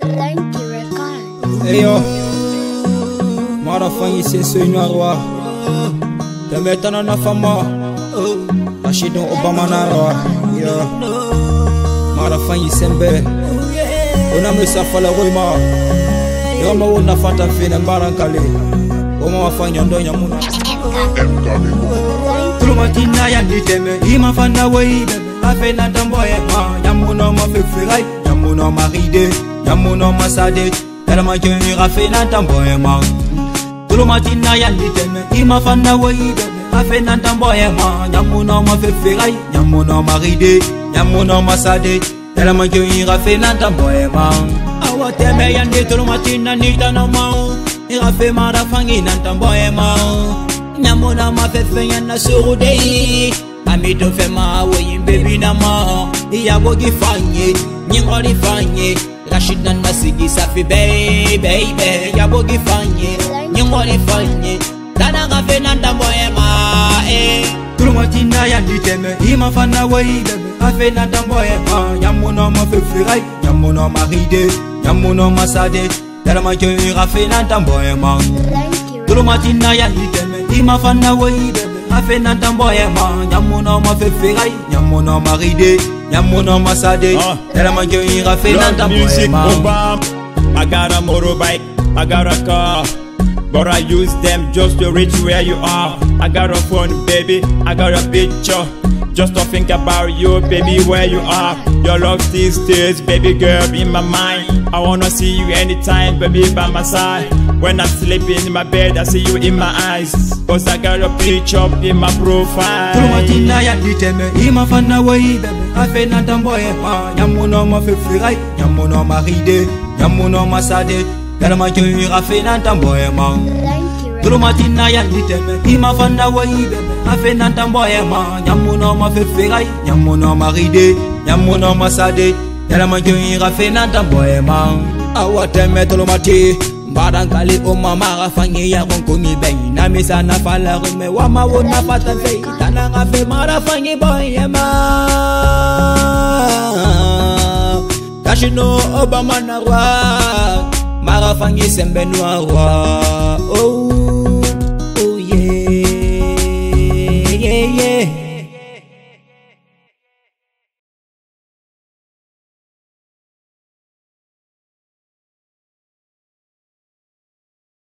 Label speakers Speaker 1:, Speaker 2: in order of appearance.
Speaker 1: Hey yo, motherfucker, c'est ce noir. Te mettant en fama, Rachidon Obama Nara. Yo, motherfucker, c'est belle. On a mis ça pour la rouma. Yo, on a fait un film en Barankale. On a fait un don yamuna. Tout le monde n'a rien dit, mais il m'a fait un way. A fait un tamboy, yamuna m'a fait ferraille, yamuna m'a ridé, yamuna m'a sadé. Tellement que il a fait un tamboy, man. Tout le monde n'a rien dit, mais il m'a fait un way. A fait un tamboy, yamuna m'a fait ferraille, yamuna m'a ridé, yamuna m'a sadé. Tellement que il a fait un tamboy, man. Awa teme yande tout le monde n'a ni dans nos mains. Il a fait marafangi un tamboy, man. Yamuna m'a fait faire un assourdé. Amido fema way baby nama iya bogi fanye nyingori fanye Rashid na nasigi safi baby ya bogi fanye nyingori fanye dana gafe na ndamboema Tulumatina ya diteme ima fana way baby afe na ndamboema yamuna ma fefirai yamuna ma ride yamuna ma sade tellement que ira fe na ndamboema Tulumatina ya diteme ima fana way baby afe na tamboyema nyamuna ma fefirai nyamuna ma ride nyamuna ma sade tellement que ira fe na tamboyema
Speaker 2: I got a motorbike, I got a car, but I use them just to reach where you are. I got a phone, baby, I got a picture, just to think about you, baby, where you are. Your love still stays, baby girl, in my mind. I wanna see you anytime, baby, by my side. When I'm sleeping in my bed, I see you in my eyes, cause I got a picture in my profile.
Speaker 1: Tulumatina ya diteme, ima fana way, baby, afe na tamboyema nyamuna ma fefirai, nyamuna ma ride, nyamuna ma sade, tellement que ira fe na tamboyema Tulumatina ya diteme, ima fana way, baby, afe na tamboyema nyamuna ma fefirai, nyamuna ma ride, nyamuna ma sade, tellement que ira fe na tamboyema Awa teme tulumati Barankale o mama rafangi ya konkomi bengi na misa na fala rume wa mawo na pata fei tana ngafe marafangi boy yema Kashino Obama na roi marafangi sembe noir oh